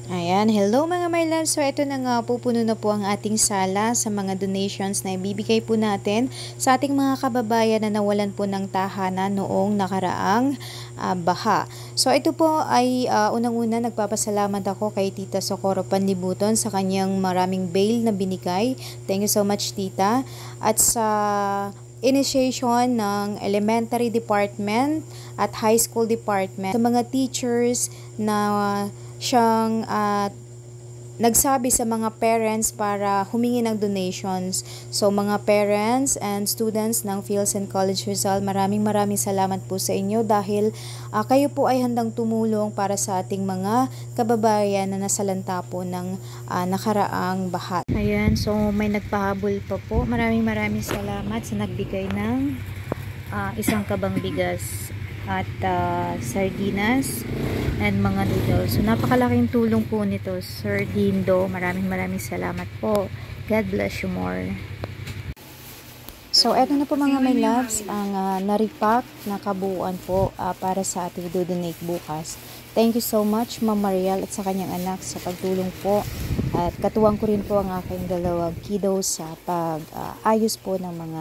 Ayan, hello mga my loves. So ito na nga, pupuno na po ang ating sala sa mga donations na ibibigay po natin sa ating mga kababayan na nawalan po ng tahanan noong nakaraang baha. So ito po ay unang-una nagpapasalamat ako kay Tita Socorro Panlibuton sa kanyang maraming bail na binigay. Thank you so much, Tita. At sa initiation ng elementary department at high school department, sa mga teachers na siyang nagsabi sa mga parents para humingi ng donations. So mga parents and students ng Philsen College Rizal, maraming salamat po sa inyo dahil kayo po ay handang tumulong para sa ating mga kababayan na nasalanta po ng nakaraang baha. Ayan, so may nagpahabol pa po. Maraming salamat sa nagbigay ng isang kabang bigas at sardinas and mga noodles. So napakalaking tulong po nito, Sir Dindo. Maraming salamat po. God bless you more. So eto na po mga my loves, ang naripak na kabuuan po para sa ating do-donate bukas. Thank you so much Ma'am Mariel at sa kanyang anak sa pagtulong po. At katuwang ko rin po ang aking dalawang kiddos sa pag-ayos po ng mga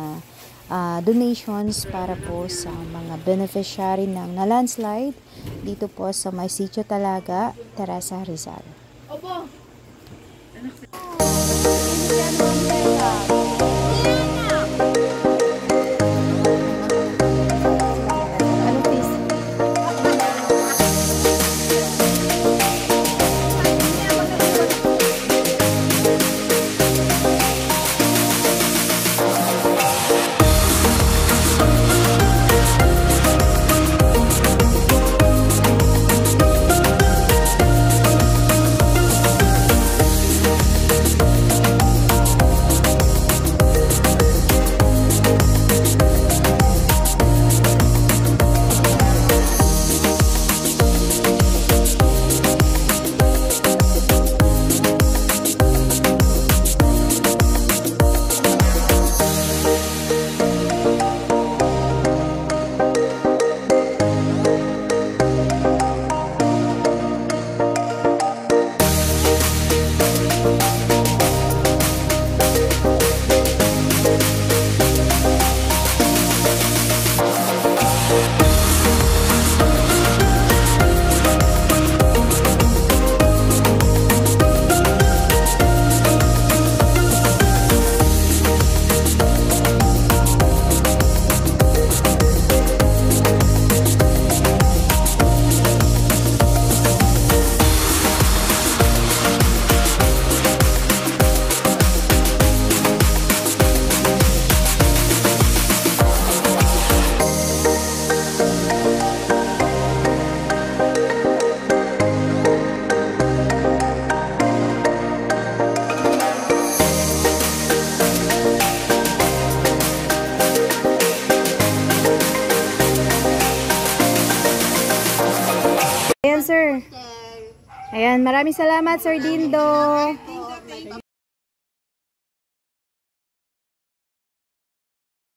donations para po sa mga beneficiary ng na-landslide dito po sa may Sitio Talaga, Teresa, Rizal. Opo! Ayan, sir. Ayan, maraming salamat, Sir Dindo.